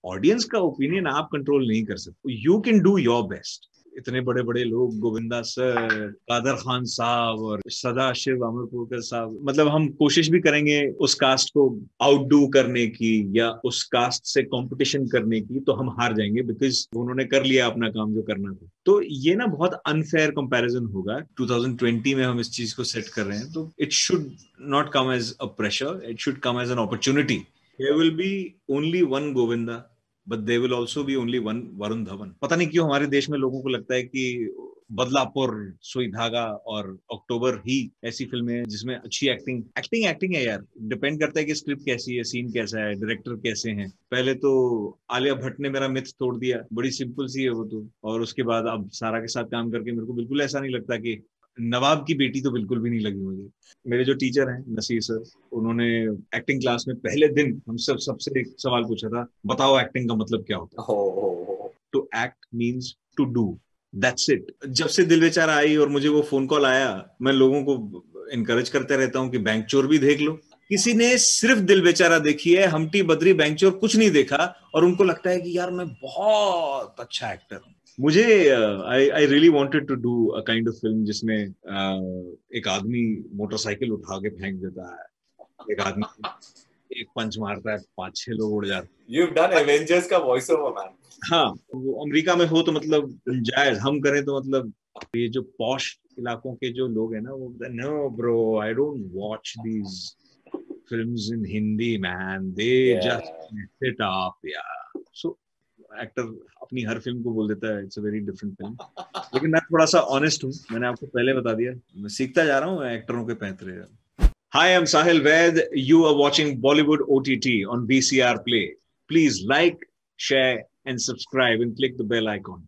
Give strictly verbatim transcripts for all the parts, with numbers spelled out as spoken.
Audience का opinion आप control नहीं कर सकते. You can do your best. इतने बड़े बड़े लोग, गोविंदा सर, कादर खान साहब और सदाशिव अमरपुरकर साहब, मतलब हम कोशिश भी करेंगे उस कास्ट को आउटडू करने की या उस कास्ट से कंपटीशन करने की, तो हम हार जाएंगे बिकॉज उन्होंने कर लिया अपना काम जो करना था. तो ये ना बहुत अनफेयर कंपैरिजन होगा. ट्वेंटी ट्वेंटी में हम इस चीज को सेट कर रहे हैं, तो it should not come as a pressure, it should come as an opportunity. There will be only one Govinda, but there will also be only one Varun Dhawan. पता नहीं क्यों हमारे देश में लोगों को लगता है कि बदलापुर, सुई धागा और अक्टूबर ही ऐसी फिल्में हैं जिसमें अच्छी एक्टिंग एक्टिंग एक्टिंग है यार. डिपेंड करता है कि स्क्रिप्ट कैसी है, सीन कैसा है, डायरेक्टर कैसे हैं. पहले तो आलिया भट्ट ने मेरा मिथ तोड़ दिया, बड़ी सिंपल सी है वो तो. और उसके बाद अब सारा के साथ काम करके मेरे को बिल्कुल ऐसा नहीं लगता कि नवाब की बेटी तो बिल्कुल भी नहीं लगी मुझे. मेरे जो टीचर हैं नसीर सर, उन्होंने एक्टिंग क्लास में पहले दिन हम सब सबसे एक सवाल पूछा था, बताओ एक्टिंग का मतलब क्या होता है. To act means to do, that's it. जब से दिल बेचारा आई और मुझे वो फोन कॉल आया, मैं लोगों को इनकरेज करते रहता हूँ कि बैंक चोर भी देख लो. किसी ने सिर्फ दिल बेचारा देखी है, हमटी बद्री बैंक चोर कुछ नहीं देखा, और उनको लगता है कि यार मैं बहुत अच्छा एक्टर हूँ. मुझे I I really wanted to do a kind of film जिसमें uh, एक आदमी मोटरसाइकिल उठा के फेंक देता है, एक आदमी एक पंच मारता है, पांच छह लोग उड़ जाते हैं. You've done Avengers का वॉइस ओवर मैन. हाँ, वो अमेरिका में हो तो मतलब जायज, हम करें तो मतलब ये जो पॉश इलाकों के जो लोग हैं ना, वो no bro, I don't watch these films in Hindi man, they just hit up. या सो एक्टर अपनी हर फिल्म को बोल देता है it's a very different film. लेकिन मैं थोड़ा सा ऑनेस्ट हूँ, मैंने आपको पहले बता दिया, मैं सीखता जा रहा हूँ एक्टरों के पैंतरे. Hi, I'm Sahil Vaid. You are watching Bollywood O T T on V C R Play. Please like, share, and subscribe, and click the bell icon.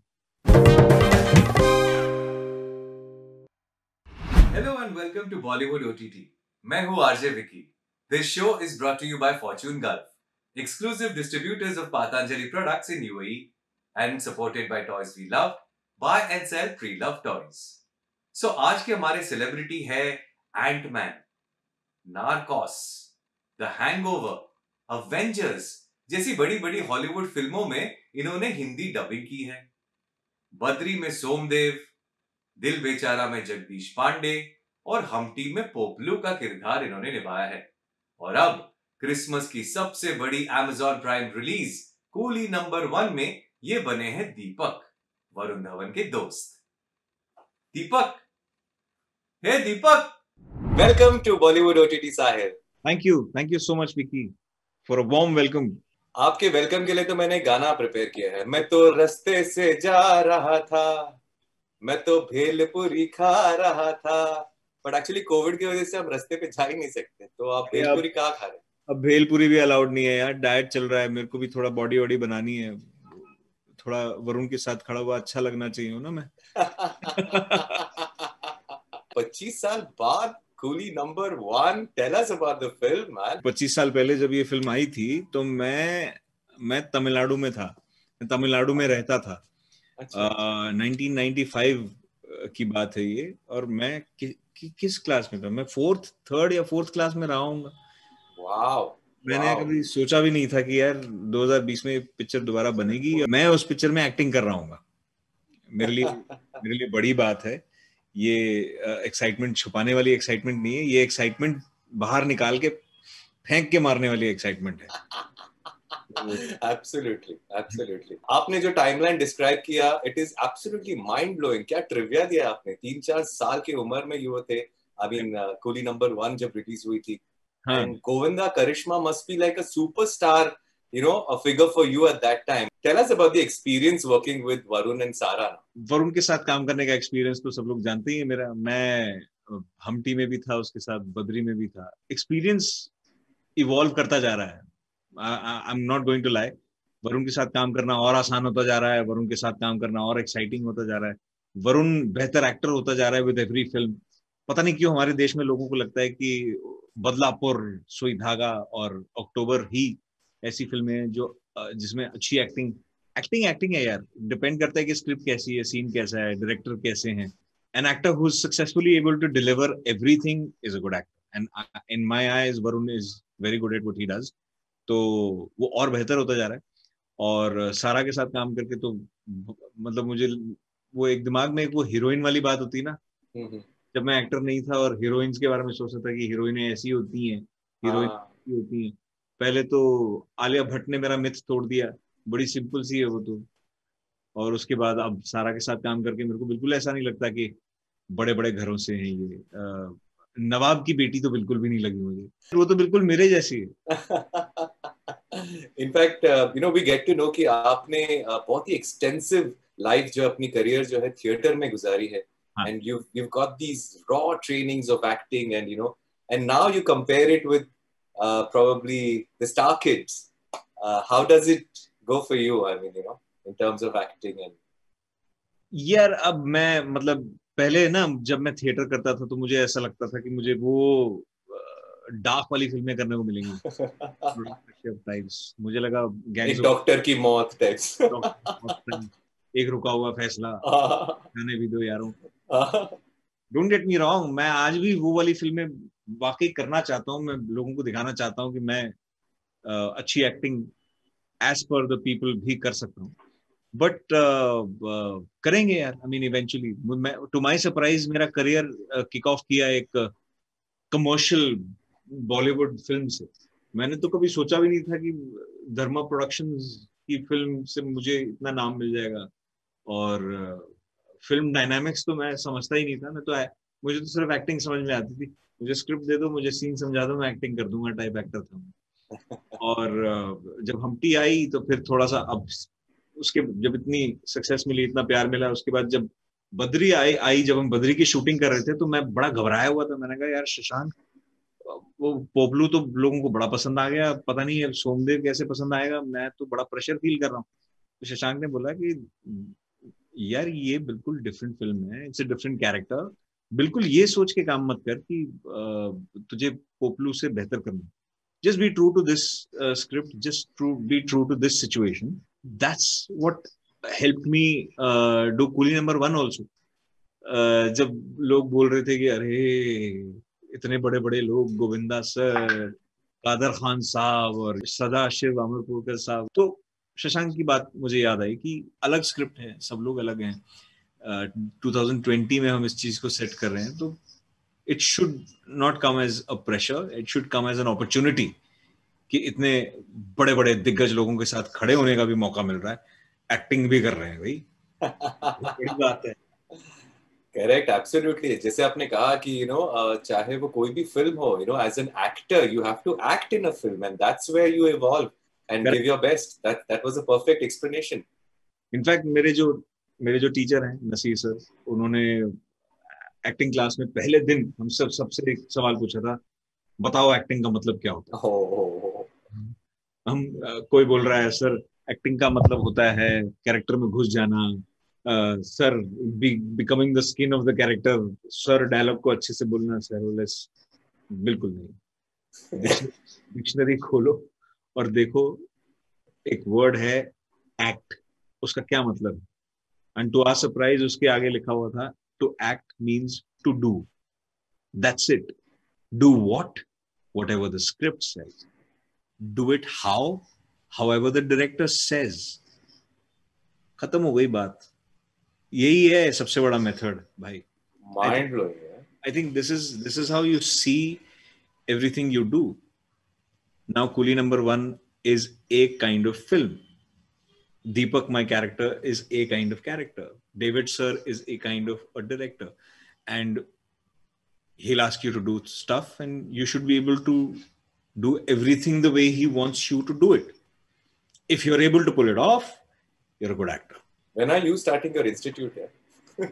Hello and welcome to Bollywood O T T. मैं हूँ RJ Vicky. This show is brought to you by Fortune Gulf, exclusive distributors of Patanjali products in U A E, and supported by Toys We Love. Buy and sell pre-loved toys. So आज के हमारे celebrity है Ant-Man, Narcos, the hangover, Avengers जैसी बड़ी बड़ी Hollywood फिल्मों में इन्होंने हिंदी डबिंग की है. बद्री में सोमदेव, दिल बेचारा में जगदीश पांडे और हमटी में पोपलू का किरदार इन्होंने निभाया है. और अब क्रिसमस की सबसे बड़ी Amazon Prime release Coolie number one में ये बने हैं दीपक, वरुण धवन के दोस्त. Deepak, hey Deepak, Welcome to Bollywood O T T, Sahil. Thank you, thank you so much, Vicky, for a warm welcome. आपके वेलकम के लिए तो मैंने गाना प्रिपेयर किया है. मैं तो रास्ते से जा रहा था, मैं तो भेलपुरी खा रहा था, बट एक्चुअली कोविड की वजह से हम रास्ते पे जा ही नहीं सकते, तो आप भेलपुरी कहाँ खा रहे हैं? अब भेलपुरी भी अलाउड नहीं है यार, डाइट चल रहा है, मेरे को भी थोड़ा बॉडी वॉडी बनानी है, थोड़ा वरुण के साथ खड़ा हुआ अच्छा लगना चाहिए हो ना मैं. पच्चीस साल बाद Coolie number one, tell us about the film man. पच्चीस साल पहले जब ये फिल्म आई थी तो मैं मैं तमिलनाडु में था, तमिलनाडु में रहता था. अच्छा. uh, नाइनटीन नाइंटी फाइव की बात है ये, और मैं कि, कि, किस क्लास में था, मैं फोर्थ थर्ड या फोर्थ क्लास में रहा हूँ. वाओ. मैंने कभी सोचा भी नहीं था कि यार दो हज़ार बीस में पिक्चर दोबारा बनेगी, मैं उस पिक्चर में एक्टिंग कर रहा हूँ. मेरे लिए मेरे लिए बड़ी बात है. ये एक्साइटमेंट uh, छुपाने वाली एक्साइटमेंट नहीं है, ये एक्साइटमेंट बाहर निकाल के फेंक के मारने वाली एक्साइटमेंट है. Absolutely, absolutely. आपने जो टाइमलाइन डिस्क्राइब किया, it is absolutely mind blowing. क्या ट्रिविया दिया आपने. तीन चार साल की उम्र में ये थे. I mean Coolie number one जब रिलीज हुई थी, and Govinda Karisma must be like a superstar, you know, a figure for you at that time. Tell us about the experience working with Varun and Sara. Varun के साथ काम करने का एक्सपीरियंस तो सब लोग जानते ही है मेरा. मैं हमटी में भी था, उसके साथ बद्री में भी था. एक्सपीरियंस इवॉल्व करता जा रहा है. I am not going to lie. Varun के साथ काम करना और आसान होता जा रहा है, वरुण के साथ काम करना और एक्साइटिंग होता जा रहा है. वरुण बेहतर एक्टर होता जा रहा है विद एवरी फिल्म. पता नहीं क्यों हमारे देश में लोगों को लगता है कि बदलापुर, सुई धागा और अक्टूबर ही ऐसी फिल्में हैं जो जिसमें अच्छी एक्टिंग एक्टिंग एक्टिंग है यार. डिपेंड करता है कि स्क्रिप्ट कैसी है, सीन कैसा है, डायरेक्टर कैसे हैं. An actor who is successfully able to deliver everything is a good actor, and in my eyes Varun is very good at what he does. तो वो और बेहतर होता जा रहा है. और सारा के साथ काम करके तो मतलब मुझे वो एक दिमाग में एक वो हीरोइन वाली बात होती है ना, जब मैं एक्टर नहीं था और हीरोइंस के बारे में सोचता था कि हीरोइनें ऐसी होती हैं, हीरोइन ऐसी होती हैं। पहले तो आलिया भट्ट ने मेरा मिथ तोड़ दिया, बड़ी सिंपल सी है वो तो। और उसके बाद अब सारा के साथ काम करके मेरे को बिल्कुल ऐसा नहीं लगता कि बड़े बड़े घरों से हैं ये। आ, नवाब की बेटी तो बिल्कुल भी नहीं लगी मुझे, वो तो बिल्कुल मेरे जैसी है। In fact you know we get to know कि आपने uh, बहुत ही एक्सटेंसिव लाइफ जो अपनी करियर जो है थिएटर में गुजारी है, and you've you've got these raw trainings of acting, and you know and now you compare it with uh, probably the star kids. Uh, how does it go for you? I mean, you know, in terms of acting and यार अब मैं मतलब पहले ना जब मैं theatre करता था तो मुझे ऐसा लगता था कि मुझे वो डार्क वाली फिल्में करने को मिलेंगी टाइप्स। मुझे लगा एक डॉक्टर की मौत टाइप्स, एक रुका हुआ फैसला, गाने भी दो यारों। डोंट गेट मी रॉन्ग, मैं आज भी वो वाली फिल्में वाकई करना चाहता हूँ। मैं लोगों को दिखाना चाहता हूँ कि मैं uh, अच्छी acting as per the people भी कर सकता हूँ। बट uh, uh, करेंगे यार, I mean eventually. To my surprise मेरा करियर किक ऑफ किया एक कमर्शियल बॉलीवुड फिल्म से। मैंने तो कभी सोचा भी नहीं था कि धर्मा प्रोडक्शंस की फिल्म से मुझे इतना नाम मिल जाएगा। और फिल्म डायनामिक्स तो मैं समझता ही नहीं था। मैं तो मुझे तो सिर्फ एक्टिंग समझ में आती थी, मुझे स्क्रिप्ट दे दो, मुझे सीन समझा दो, मैं एक्टिंग कर दूंगा टाइप एक्टर था। और जब हमटी आई तो फिर थोड़ा सा, अब उसके जब इतनी सक्सेस मिली, इतना प्यार मिला, उसके बाद जब बद्री आई आई जब हम बद्री की शूटिंग कर रहे थे तो मैं बड़ा घबराया हुआ था। मैंने कहा यार शशांक, वो पोपलू तो लोगों को बड़ा पसंद आ गया, पता नहीं अब सोमदेव कैसे पसंद आएगा, मैं तो बड़ा प्रेशर फील कर रहा हूँ। तो शशांक ने बोला कि यार ये बिल्कुल डिफरेंट फिल्म है, इट्स अ डिफरेंट कैरेक्टर, बिल्कुल ये सोच के काम मत कर कि तुझे पोपलू से बेहतर करना। Just be true to this script, just true be true to this situation. That's what helped me do Coolie number one also. जब लोग बोल रहे थे कि अरे इतने बड़े बड़े लोग, गोविंदा सर, कादर खान साहब और सदाशिव अमरपुरकर साहब, तो शशांक की बात मुझे याद आई कि अलग स्क्रिप्ट है, सब लोग अलग हैं। uh, twenty twenty में हम इस चीज को सेट कर रहे हैं, तो it should not come as a pressure, it should come as an opportunity कि इतने बड़े बड़े दिग्गज लोगों के साथ खड़े होने का भी मौका मिल रहा है, एक्टिंग भी कर रहे हैं भाई। बड़ी बात है। Correct, absolutely. जैसे आपने कहा कि यू नो चाहे वो कोई भी फिल्म हो, you know as an actor you have to act in a film and that's where you evolve and Correct. give your best. That that was a perfect explanation. In fact, मेरे जो मेरे जो teacher हैं Naseer sir, उन्होंने acting class में पहले दिन हम सब सबसे एक सवाल पूछा था, बताओ एक्टिंग का मतलब क्या होता है। oh, oh, oh. हम uh, कोई बोल रहा है सर एक्टिंग का मतलब होता है कैरेक्टर में घुस जाना, sir becoming the skin of the character, sir dialogue को अच्छे से बोलना। सर बिल्कुल नहीं, डिक्शनरी खोलो और देखो, एक वर्ड है एक्ट, उसका क्या मतलब है। एंड टू आवर सरप्राइज उसके आगे लिखा हुआ था, to act means to do, that's it. Do what, whatever the script says, do it how, however the director says. खत्म हो गई बात। यही है सबसे बड़ा मेथड भाई। Mind blowing. I think this is this is how you see everything you do. Now, Coolie number one is a kind of film. Deepak, my character, is a kind of character. David sir is a kind of a director, and he'll ask you to do stuff, and you should be able to do everything the way he wants you to do it. If you're able to pull it off, you're a good actor. When are you starting your institute here?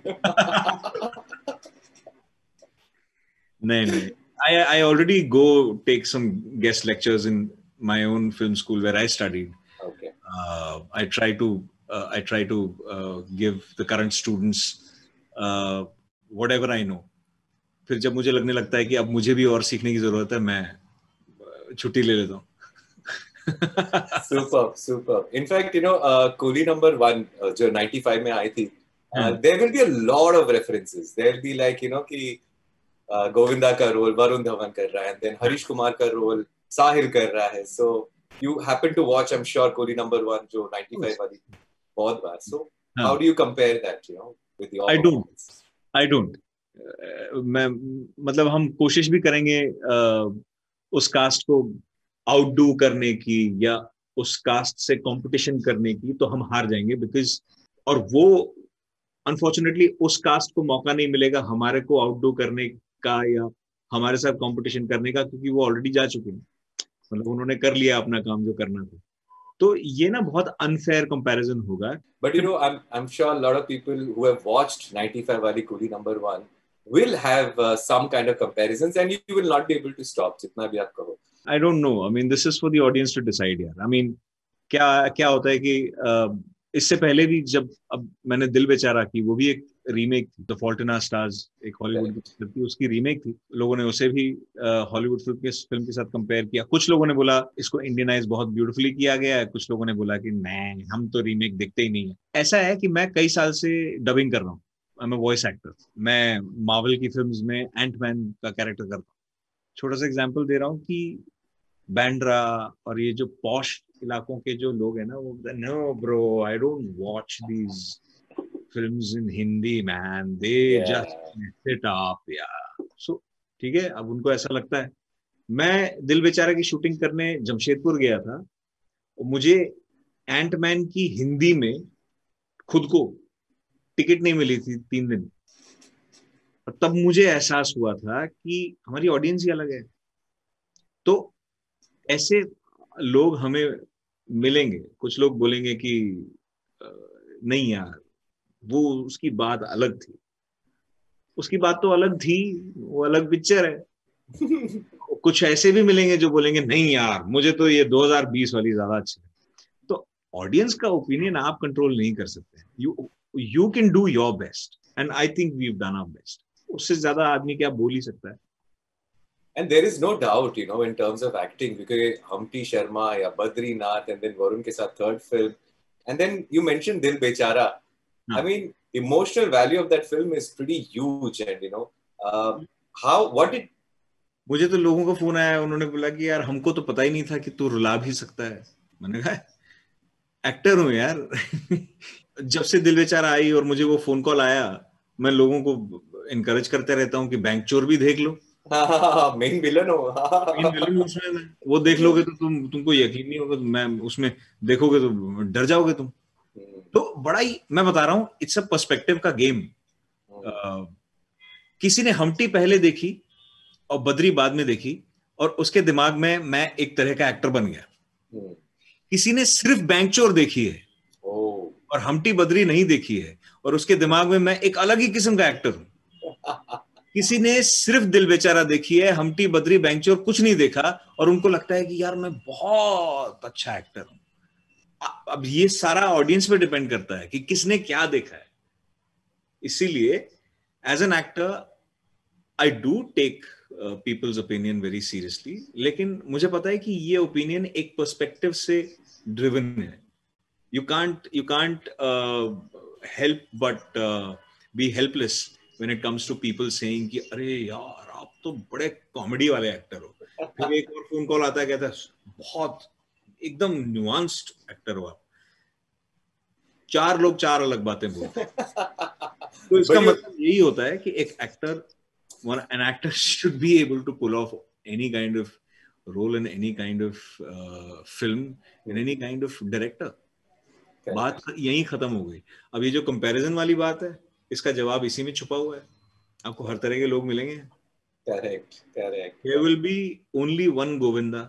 No, no. I, I already go take some guest lectures in my own film school where I studied. Okay. Uh, I try to uh, I try to uh, give the current students uh, whatever I know. फिर जब मुझे लगने लगता है कि अब मुझे भी और सीखने की जरूरत है, मैं छुट्टी ले लेता हूँ। Superb, superb. In fact, you know, uh, Coolie number one, uh, जो ninety-five में आई थी, uh, there will be a lot of references. There will be like, you know, कि Uh, गोविंदा का रोल वरुण धवन कर रहा है, and then हरीश कुमार का रोल साहिल कर रहा है. So You happen to watch, I'm sure, Koli number one, जो ninety-five वाली बहुत बार. So how do you compare that, you know, with your I don't. performance? I don't. Uh, मैं मतलब हम कोशिश भी करेंगे uh, उस कास्ट को आउटडू करने की या उस कास्ट से कंपटीशन करने की, तो हम हार जाएंगे. बिकॉज और वो अनफॉर्चुनेटली उस कास्ट को मौका नहीं मिलेगा हमारे को आउटडू करने का या हमारे साथ कंपटीशन करने का, क्योंकि वो ऑलरेडी जा चुके हैं. मतलब उन्होंने कर लिया अपना काम जो करना था. तो ये ना बहुत अनफेयर कंपैरिजन होगा. But you know, I'm I'm sure a lot of people who have watched ninety-five वाली Koli number one will have uh, some kind of comparisons, and you will not be able to stop जितना भी आप कहो. I don't know. I mean, this is for the audience to decide, यार. I mean, क्या क्या होता है कि uh, इससे पहले भी जब अब मैंने दिल बेचारा की, वो भी एक रीमेक थी. The fault in our stars एक हॉलीवुड की फिल्म थी, उसकी रीमेक थी. लोगों ने उसे भी हॉलीवुड फिल्म के फिल्म के साथ कंपेयर किया. कुछ लोगों ने बोला इसको इंडियनाइज बहुत ब्यूटीफुली किया गया है, कुछ लोगों ने बोला कि नहीं, हम तो रीमेक देखते ही नहीं है. ऐसा है कि मैं कई साल से डबिंग कर रहा हूँ. I am a voice actor. मैं मार्वल की फिल्म्स में एंटमैन का कैरेक्टर करता हूँ. छोटा सा एग्जांपल दे रहा हूँ कि बैंड्रा और ये जो पॉश इलाकों के जो लोग हैं ना, वो no bro, I don't watch these films in Hindi man, they just mess it up यार. सो ठीक है, अब उनको ऐसा लगता है. मैं दिल बेचारा की शूटिंग करने जमशेदपुर गया था. मुझे एंटमैन की हिंदी में खुद को टिकट नहीं मिली थी तीन दिन. तब मुझे एहसास हुआ था कि हमारी ऑडियंस ही अलग है. तो ऐसे लोग हमें मिलेंगे. कुछ लोग बोलेंगे कि नहीं यार, वो उसकी बात अलग थी. उसकी बात तो अलग थी, वो अलग पिक्चर है. कुछ ऐसे भी मिलेंगे जो बोलेंगे नहीं यार, मुझे तो ये दो हज़ार बीस वाली ज्यादा अच्छी है. तो ऑडियंस का ओपिनियन आप कंट्रोल नहीं कर सकते. You you can do your best and I think we have done our best. उससे ज्यादा आदमी क्या बोल ही सकता है. And there is no doubt, you know, in terms of acting, because Humpty Sharma या Badrinath and then Varun के साथ third film, and then you mentioned Dil Bechara. I mean, emotional value of that film is pretty huge, and you know, uh, how what did मुझे तो लोगों का phone आया, उन्होंने बोला कि यार हमको तो पता ही नहीं था कि तू रुला भी सकता है. मैंने कहा एक्टर हूँ यार. जब से दिल बेचारा आई और मुझे वो फोन कॉल आया, मैं लोगों को इनकरेज करते रहता हूँ कि बैंक चोर भी देख लो. मेन विलन हो. मेन विलन उसमें वो देख लोगे तो तुम तुमको यकीन नहीं होगा. मैं उसमें देखोगे तो डर जाओगे तुम. तो बड़ा ही, मैं बता रहा हूँ, इट्स अ पर्सपेक्टिव का गेम. किसी ने हम्टी पहले देखी और बद्री बाद में देखी, और उसके दिमाग में मैं एक तरह का एक्टर बन गया. किसी ने सिर्फ बैंक चोर देखी है और हम्टी बद्री नहीं देखी है, और उसके दिमाग में मैं एक अलग ही किस्म का एक्टर हूं. किसी ने सिर्फ दिल बेचारा देखी है, हम्टी बद्री बैंक चोर कुछ नहीं देखा, और उनको लगता है कि यार मैं बहुत अच्छा एक्टर हूं. अब ये सारा ऑडियंस पे डिपेंड करता है कि किसने क्या देखा है. इसीलिए as an actor I do take people's opinion very seriously. लेकिन मुझे पता है कि ये ओपिनियन एक पर्सपेक्टिव से ड्रिवन है. You can't you can't help but be helpless when it comes to people saying कि अरे यार आप तो बड़े कॉमेडी वाले एक्टर हो. फिर एक और फोन कॉल आता है, कहता है बहुत एकदम न्यूआंस्ड एक्टर हो आप. चार लोग चार अलग बातें बोलते हैं. तो इसका मतलब यही होता है कि एक actor, an actor should be able to pull off any kind of role in any kind of uh, film, in any kind of director. बात यही खत्म हो गई. अब ये जो कंपैरिजन वाली बात है, इसका जवाब इसी में छुपा हुआ है. आपको हर तरह के लोग मिलेंगे. Correct correct. There will be only one Govinda,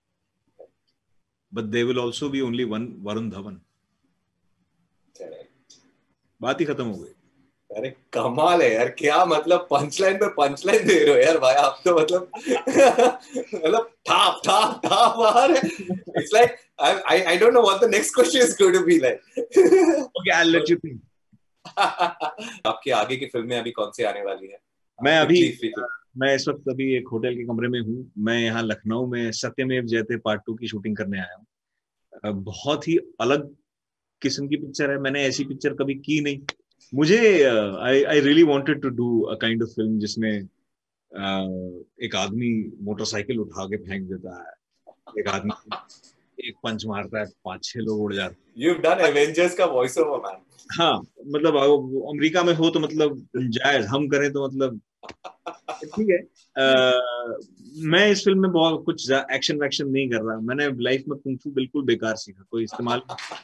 but there will also be only one Varun Dhawan. Correct. बात ही खत्म हो गई. अरे कमाल है यार. क्या मतलब पंचलाइन पे पंचलाइन दे रहे हो यार भाई आप तो. मतलब मतलब ठाप ठाप ठाप बाहर है. It's like I I I don't know what the next question is going to be like. Okay, I'll let you think. आपके आगे की फिल्में अभी कौन सी आने वाली है? मैं अभी मैं इस वक्त अभी एक होटल के कमरे में हूँ. मैं यहाँ लखनऊ में सत्यमेव जयते पार्ट टू की शूटिंग करने आया हूँ. बहुत ही अलग किस्म की पिक्चर है. मैंने ऐसी पिक्चर कभी की नहीं. मुझे I I really wanted to do a kind of film जिसमें uh, एक आदमी मोटरसाइकिल उठा के फेंक देता है, एक आदमी एक पंच मारता है, पांच छह लोग उड़ जाते हैं। You've done Avengers का voice over, man. हाँ, मतलब अ- अमेरिका में हो तो मतलब जायज, हम करें तो मतलब ठीक है। अ, मैं इस फिल्म में बहुत कुछ एक्शन वैक्शन नहीं कर रहा, मैंने लाइफ में कुंफू बिल्कुल बेकार सीखा, कोई इस्तेमाल,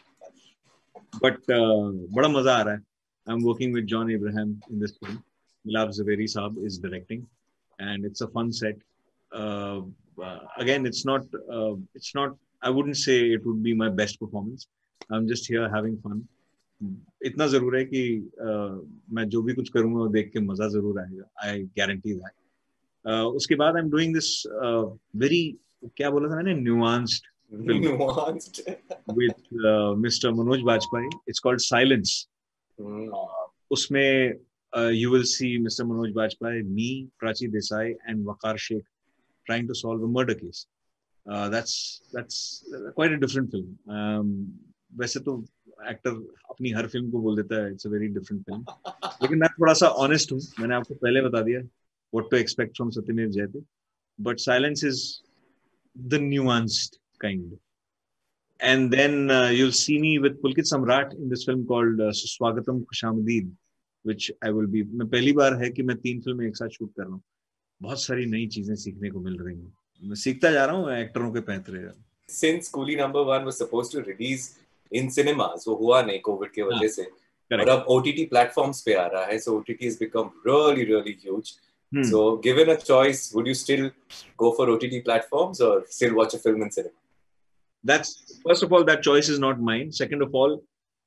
बट बड़ा मजा आ रहा है। I am working with John Abraham in this film. Milap Zaveri साहब is directing and it's a fun set. Uh, uh, again, it's not, uh, it's not, I wouldn't say it would be my best performance. I'm just here having fun. इतना जरूर है कि uh, मैं जो भी कुछ करूंगा वो देख के मजा जरूर आएगा. I guarantee that. Uh, उसके बाद I'm doing this uh, very, क्या बोला था मैंने, nuanced film Nuanced. with uh, Mister Manoj Bajpayee. It's called Silence. Hmm. Uh, उसमें Uh, you will see Mister Manoj Bajpayee, me, Prachi Desai, and Waqar Sheikh trying to solve a murder case. Uh, that's that's quite a different film. Um, वैसे तो actor अपनी हर film को बोल देता है it's a very different film, लेकिन मैं थोड़ा सा ऑनेस्ट हूँ. मैंने आपको पहले बता दिया what to expect from Satyameva Jayate, but Silence is the nuanced kind. And then uh, you'll see me with Pulkit Samrat in this film called uh, Swagatam Khushamadid, which I will be. मैं पहली बार है कि मैं तीन फिल्में एक साथ shoot कर रहा हूँ. बहुत सारी नई चीजें सीखने को मिल रही हैं. मैं सीखता जा रहा हूँ एक्टरों के पैंतरे. Since Coolie Number One was supposed to release in cinemas, वो हुआ नहीं कोविड के वजह से, और अब O T T platforms पे आ रहा है, so O T T has become really really huge. Hmm. So given a choice, would you still go for O T T platforms or still watch a film in cinema? That's, first of all, that choice is not mine. Second of all,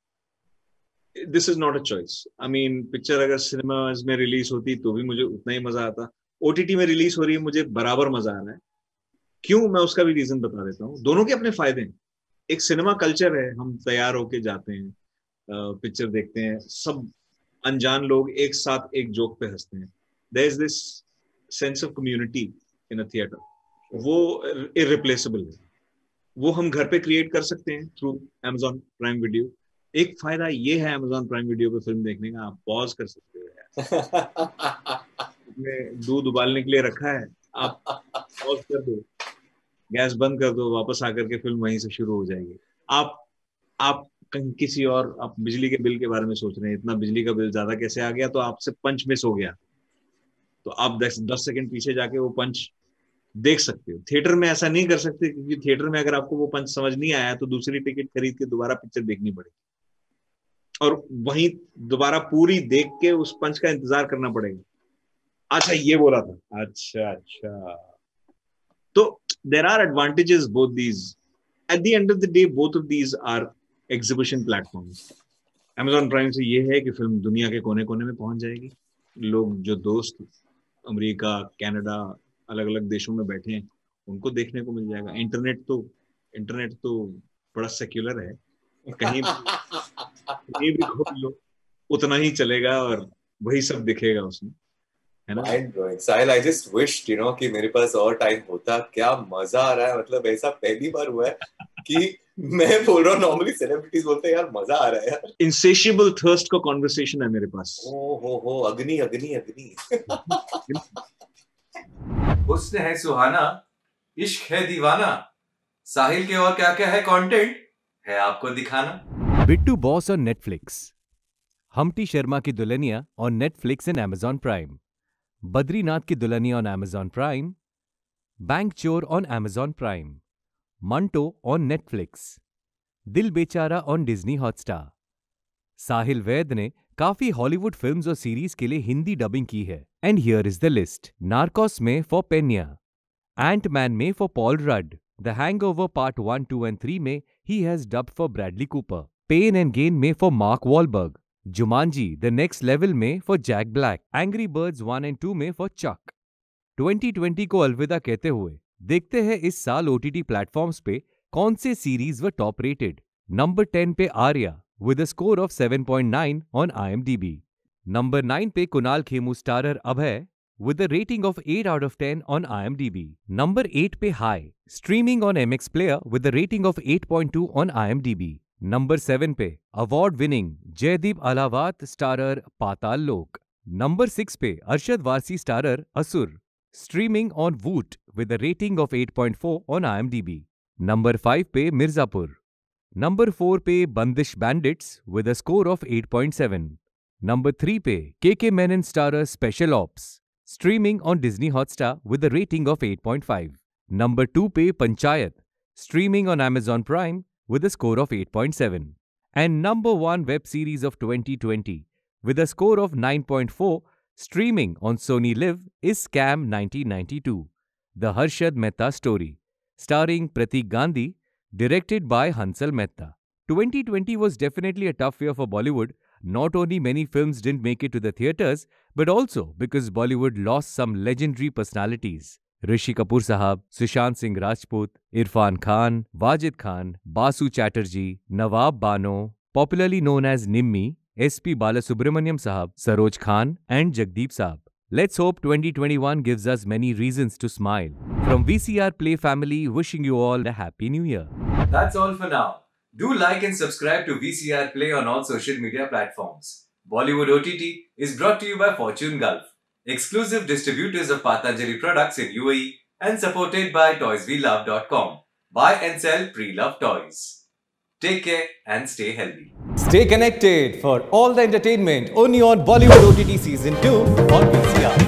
this is not a choice. I mean, picture अगर cinemas में release होती तो भी मुझे उतना ही मजा आता. O T T में रिलीज हो रही है, मुझे बराबर मजा आ रहा है. क्यों, मैं उसका भी रीजन बता देता हूँ. दोनों के अपने फायदे हैं. एक सिनेमा कल्चर है, हम तैयार होके जाते हैं, पिक्चर देखते हैं, सब अनजान लोग एक साथ एक जोक पे हंसते हैं. There is this sense of community in a theater. वो irreplaceable है. वो हम घर पे क्रिएट कर सकते हैं थ्रू Amazon Prime Video. एक फायदा ये है Amazon Prime Video पे फिल्म देखने का, आप पॉज कर सकते हो. उसमें दूध उबालने के लिए रखा है, आप पॉज कर दो, गैस बंद कर दो, वापस आकर के फिल्म वहीं से शुरू हो जाएगी. आप आप किसी और, आप बिजली के बिल के बारे में सोच रहे हैं, इतना बिजली का बिल ज्यादा कैसे आ गया, तो आपसे पंच मिस हो गया, तो आप दस दस सेकंड पीछे जाके वो पंच देख सकते हो. थिएटर में ऐसा नहीं कर सकते, क्योंकि थिएटर में अगर आपको वो पंच समझ नहीं आया तो दूसरी टिकट खरीद के दोबारा पिक्चर देखनी पड़ेगी, और वहीं दोबारा पूरी देख के उस पंच का इंतजार करना पड़ेगा. अच्छा ये बोला था, अच्छा अच्छा. तो there are advantages both these. At the end of the day both of these are exhibition platforms. Amazon Prime से ये है कि फिल्म दुनिया के कोने कोने में पहुंच जाएगी. लोग जो दोस्त अमेरिका, कनाडा, अलग अलग देशों में बैठे हैं, उनको देखने को मिल जाएगा. इंटरनेट तो इंटरनेट तो बड़ा सेक्युलर है, कहीं कहीं भी खोल लो उतना ही चलेगा और वही सब दिखेगा उसमें, है ना. Mind blowing. Sahil, I just wished, you know, कि मेरे पास और टाइम होता. क्या मजा आ रहा है, मतलब ऐसा पहली बार हुआ है कि मैं बोल रहा हूँ, नॉर्मली सेलिब्रिटीज बोलते हैं यार मजा आ रहा है यार. Insatiable thirst का कॉन्वर्सेशन है मेरे पास. ओ हो हो, अग्नि अग्नि अग्नि. हुस्न है सुहाना, इश्क है दीवाना, साहिल के और क्या क्या है कंटेंट है आपको दिखाना. Bittoo boss on Netflix, Humpty Sharma की Dulhania on Netflix and Amazon Prime, Badrinath की Dulhania on Amazon Prime, bank चोर on Amazon Prime, Manto on Netflix, दिल बेचारा on Disney Hotstar. साहिल वैद ने काफी हॉलीवुड फिल्म्स और सीरीज के लिए हिंदी डबिंग की है. And here is the list. Narcos में फॉर पेन्या, एंटमैन में for Paul Rudd, the Hangover part one, two and three में he has dubbed for Bradley Cooper, Pain and Gain में for Mark Wahlberg, Jumanji the next level में for Jack Black, Angry Birds one and two में for Chuck. Twenty twenty को अलविदा कहते हुए देखते हैं इस साल ओटीटी प्लेटफॉर्म्स पे कौन से सीरीज व टॉप रेटेड. नंबर टेन पे Arya with a score of seven point nine on I M D B. Number nine पे Kunal Khemu starrer Abhay with a rating of eight out of ten on I M D B. Number eight पे High, streaming on M X Player with a rating of eight point two on I M D B. Number seven पे award winning Jaideep अलावात starrer पाताल लोक. Number six पे Arshad Warsi starrer Asur, streaming on Voot with a rating of eight point four on I M D B. Number five पे Mirzapur, number four पे Bandish bandits with a score of eight point seven, number three पे KK Menon starrer special ops streaming on Disney Hotstar with a rating of eight point five, number two पे Panchayat streaming on Amazon Prime with a score of eight point seven. And number one web series of twenty twenty with a score of nine point four streaming on Sony Live is Scam nineteen ninety-two, The Harshad Mehta Story, starring Pratik Gandhi, directed by Hansal Mehta. twenty twenty was definitely a tough year for Bollywood. Not only many films didn't make it to the theatres, but also because Bollywood lost some legendary personalities. Rishi Kapoor Sahab, Sushant Singh Rajput, Irfan Khan, Wajid Khan, Basu Chatterjee, Nawab Bano, popularly known as Nimmi, S P Balasubramaniam Sahab, Saroj Khan and Jagdeep Sahab. Let's hope twenty twenty-one gives us many reasons to smile. From V C R Play family, wishing you all a happy new year. That's all for now. Do like and subscribe to V C R Play on all social media platforms. Bollywood O T T is brought to you by Fortune Gulf, exclusive distributors of Patanjali products in U A E and supported by toys we love dot com. Buy and sell pre-loved toys. Take care and stay healthy. Stay connected for all the entertainment only on Bollywood O T T Season two on V C R.